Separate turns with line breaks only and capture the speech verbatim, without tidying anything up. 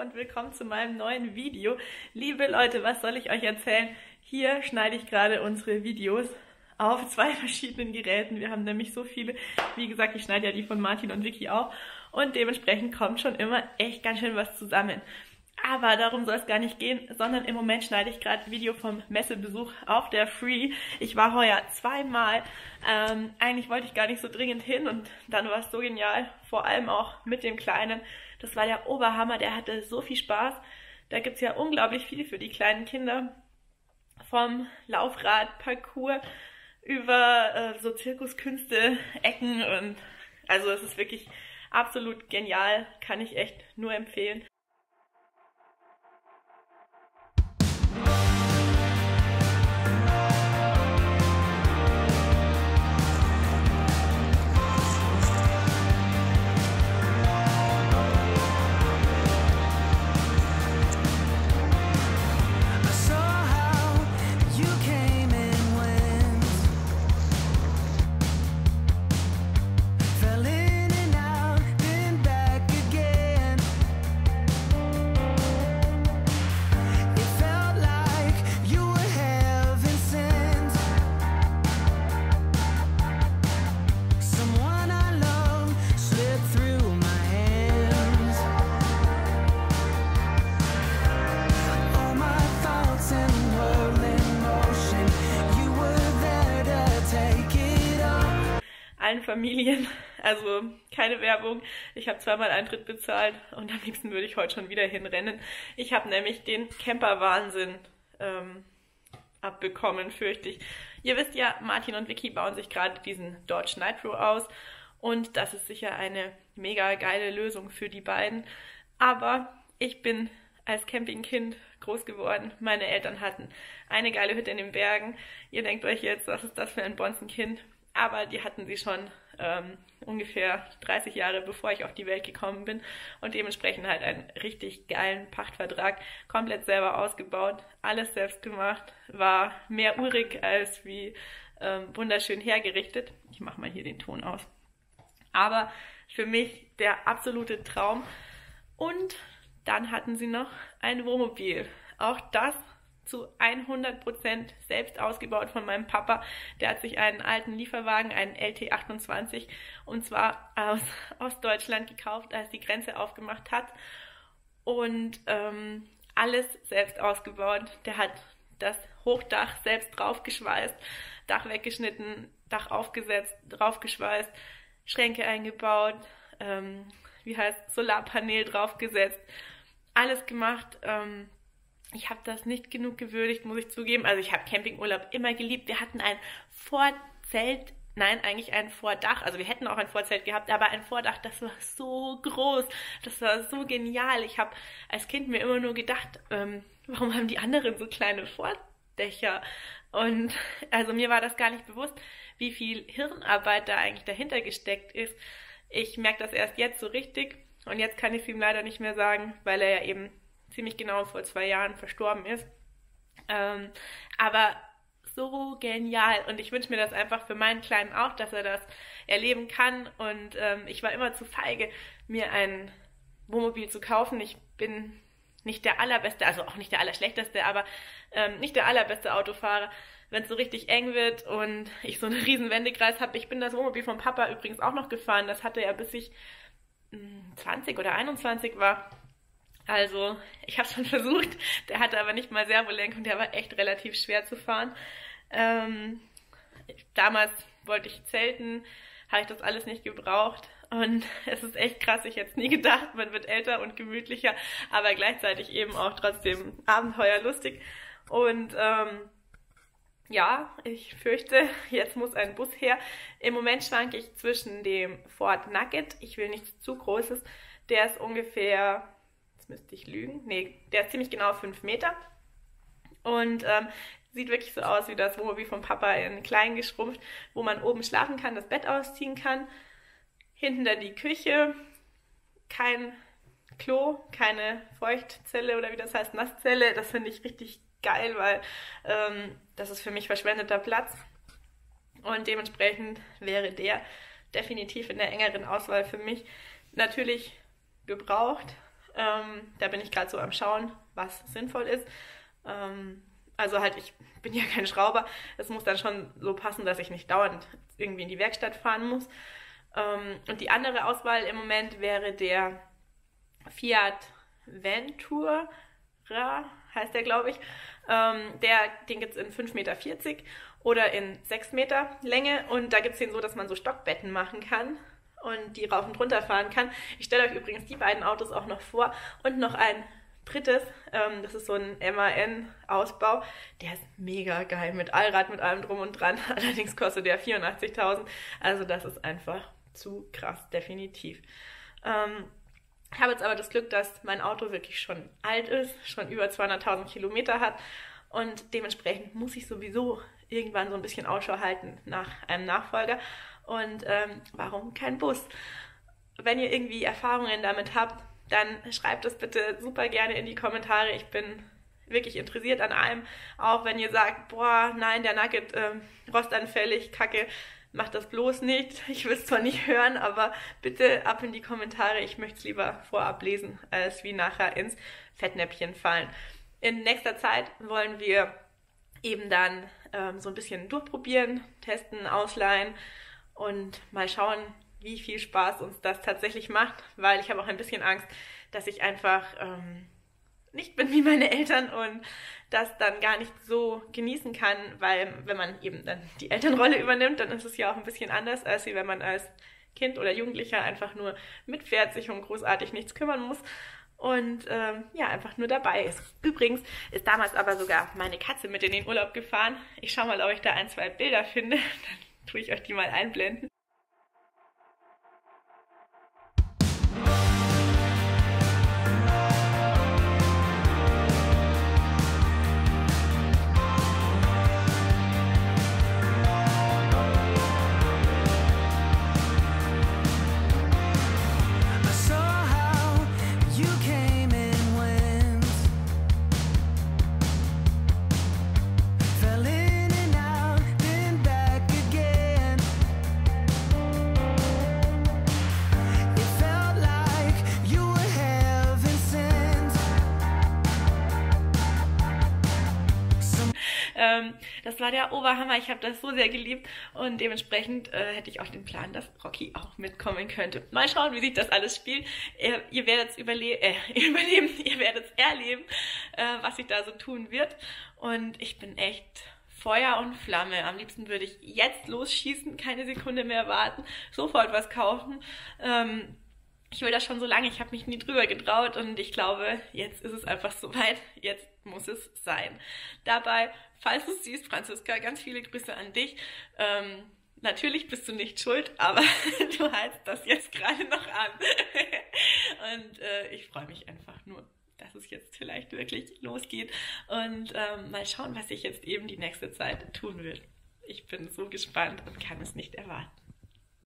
und willkommen zu meinem neuen Video. Liebe Leute, was soll ich euch erzählen? Hier schneide ich gerade unsere Videos auf zwei verschiedenen Geräten. Wir haben nämlich so viele. Wie gesagt, ich schneide ja die von Martin und Vicky auch. Und dementsprechend kommt schon immer echt ganz schön was zusammen. Aber darum soll es gar nicht gehen, sondern im Moment schneide ich gerade ein Video vom Messebesuch auf der Free. Ich war heuer zweimal. Ähm, eigentlich wollte ich gar nicht so dringend hin und dann war es so genial. Vor allem auch mit dem Kleinen. Das war der Oberhammer, der hatte so viel Spaß. Da gibt es ja unglaublich viel für die kleinen Kinder. Vom Laufrad, Parcours über äh, so Zirkuskünste, Ecken und also es ist wirklich absolut genial. Kann ich echt nur empfehlen. Allen Familien, also keine Werbung. Ich habe zweimal Eintritt bezahlt und am liebsten würde ich heute schon wieder hinrennen. Ich habe nämlich den Camper-Wahnsinn ähm, abbekommen, fürchte ich. Ihr wisst ja, Martin und Vicky bauen sich gerade diesen Dodge Nitro aus und das ist sicher eine mega geile Lösung für die beiden. Aber ich bin als Campingkind groß geworden. Meine Eltern hatten eine geile Hütte in den Bergen. Ihr denkt euch jetzt, was ist das für ein Bonzenkind? Aber die hatten sie schon ähm, ungefähr dreißig Jahre, bevor ich auf die Welt gekommen bin und dementsprechend halt einen richtig geilen Pachtvertrag, komplett selber ausgebaut, alles selbst gemacht, war mehr urig als wie ähm, wunderschön hergerichtet. Ich mache mal hier den Ton aus. Aber für mich der absolute Traum. Und dann hatten sie noch ein Wohnmobil. Auch das zu hundert Prozent selbst ausgebaut von meinem Papa. Der hat sich einen alten Lieferwagen, einen L T achtundzwanzig, und zwar aus Ostdeutschland gekauft, als die Grenze aufgemacht hat. Und ähm, alles selbst ausgebaut. Der hat das Hochdach selbst draufgeschweißt, Dach weggeschnitten, Dach aufgesetzt, draufgeschweißt, Schränke eingebaut, ähm, wie heißt Solarpanel draufgesetzt. Alles gemacht. Ähm, Ich habe das nicht genug gewürdigt, muss ich zugeben. Also ich habe Campingurlaub immer geliebt. Wir hatten ein Vorzelt, nein, eigentlich ein Vordach. Also wir hätten auch ein Vorzelt gehabt, aber ein Vordach, das war so groß. Das war so genial. Ich habe als Kind mir immer nur gedacht, ähm, warum haben die anderen so kleine Vordächer? Und also mir war das gar nicht bewusst, wie viel Hirnarbeit da eigentlich dahinter gesteckt ist. Ich merke das erst jetzt so richtig. Und jetzt kann ich es ihm leider nicht mehr sagen, weil er ja eben ziemlich genau vor zwei Jahren verstorben ist. Ähm, aber so genial. Und ich wünsche mir das einfach für meinen Kleinen auch, dass er das erleben kann. Und ähm, ich war immer zu feige, mir ein Wohnmobil zu kaufen. Ich bin nicht der allerbeste, also auch nicht der allerschlechteste, aber ähm, nicht der allerbeste Autofahrer. Wenn es so richtig eng wird und ich so einen riesen Wendekreis habe. Ich bin das Wohnmobil vom Papa übrigens auch noch gefahren. Das hatte er, bis ich mh, zwanzig oder einundzwanzig war. Also, ich habe es schon versucht, der hatte aber nicht mal Servolenkung, der war echt relativ schwer zu fahren. Ähm, damals wollte ich zelten, habe ich das alles nicht gebraucht und es ist echt krass, ich hätte es nie gedacht, man wird älter und gemütlicher, aber gleichzeitig eben auch trotzdem abenteuerlustig. Und ähm, ja, ich fürchte, jetzt muss ein Bus her. Im Moment schwanke ich zwischen dem Ford Nugget, ich will nichts zu Großes, der ist ungefähr... müsste ich lügen. Nee, der ist ziemlich genau fünf Meter. Und ähm, sieht wirklich so aus wie das Wohnmobil vom Papa in klein geschrumpft, wo man oben schlafen kann, das Bett ausziehen kann. Hinten dann die Küche, kein Klo, keine Feuchtzelle oder wie das heißt, Nasszelle. Das finde ich richtig geil, weil ähm, das ist für mich verschwendeter Platz. Und dementsprechend wäre der definitiv in der engeren Auswahl für mich. Natürlich gebraucht, Ähm, da bin ich gerade so am Schauen, was sinnvoll ist. Ähm, also halt, ich bin ja kein Schrauber. Es muss dann schon so passen, dass ich nicht dauernd irgendwie in die Werkstatt fahren muss. Ähm, und die andere Auswahl im Moment wäre der Fiat Ventura, heißt der, glaube ich. Ähm, der, den gibt es in fünf Meter vierzig oder in sechs Meter Länge. Und da gibt es den so, dass man so Stockbetten machen kann und die rauf und runter fahren kann. Ich stelle euch übrigens die beiden Autos auch noch vor und noch ein drittes, ähm, das ist so ein M A N-Ausbau, der ist mega geil, mit Allrad, mit allem drum und dran, allerdings kostet der vierundachtzigtausend, also das ist einfach zu krass, definitiv. Ähm, ich habe jetzt aber das Glück, dass mein Auto wirklich schon alt ist, schon über zweihunderttausend Kilometer hat und dementsprechend muss ich sowieso irgendwann so ein bisschen Ausschau halten nach einem Nachfolger. Und ähm, warum kein Bus? Wenn ihr irgendwie Erfahrungen damit habt, dann schreibt es bitte super gerne in die Kommentare. Ich bin wirklich interessiert an allem. Auch wenn ihr sagt, boah, nein, der Nugget ähm, rostanfällig, kacke, macht das bloß nicht. Ich will es zwar nicht hören, aber bitte ab in die Kommentare. Ich möchte es lieber vorab lesen, als wie nachher ins Fettnäpfchen fallen. In nächster Zeit wollen wir eben dann ähm, so ein bisschen durchprobieren, testen, ausleihen und mal schauen, wie viel Spaß uns das tatsächlich macht, weil ich habe auch ein bisschen Angst, dass ich einfach ähm, nicht bin wie meine Eltern und das dann gar nicht so genießen kann, weil wenn man eben dann die Elternrolle übernimmt, dann ist es ja auch ein bisschen anders, als wenn man als Kind oder Jugendlicher einfach nur mitfährt, sich um großartig nichts kümmern muss und ähm, ja, einfach nur dabei ist. Übrigens ist damals aber sogar meine Katze mit in den Urlaub gefahren. Ich schaue mal, ob ich da ein, zwei Bilder finde, dann tue ich euch die mal einblenden. Das war der Oberhammer, ich habe das so sehr geliebt und dementsprechend äh, hätte ich auch den Plan, dass Rocky auch mitkommen könnte. Mal schauen, wie sich das alles spielt. Ihr, ihr werdet es überle äh, überleben, ihr werdet es erleben, äh, was sich da so tun wird. Und ich bin echt Feuer und Flamme. Am liebsten würde ich jetzt losschießen, keine Sekunde mehr warten, sofort was kaufen. Ähm, Ich will das schon so lange, ich habe mich nie drüber getraut und ich glaube, jetzt ist es einfach soweit, jetzt muss es sein. Dabei, falls du es siehst, Franziska, ganz viele Grüße an dich. Ähm, natürlich bist du nicht schuld, aber du heizt das jetzt gerade noch an. Und äh, ich freue mich einfach nur, dass es jetzt vielleicht wirklich losgeht und ähm, mal schauen, was ich jetzt eben die nächste Zeit tun will. Ich bin so gespannt und kann es nicht erwarten.